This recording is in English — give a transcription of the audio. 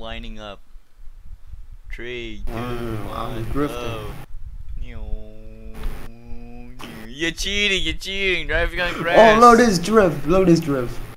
lining up. 3, 2, 1, I'm drifting. go. You're cheating, driving on grass. Oh, load this drift.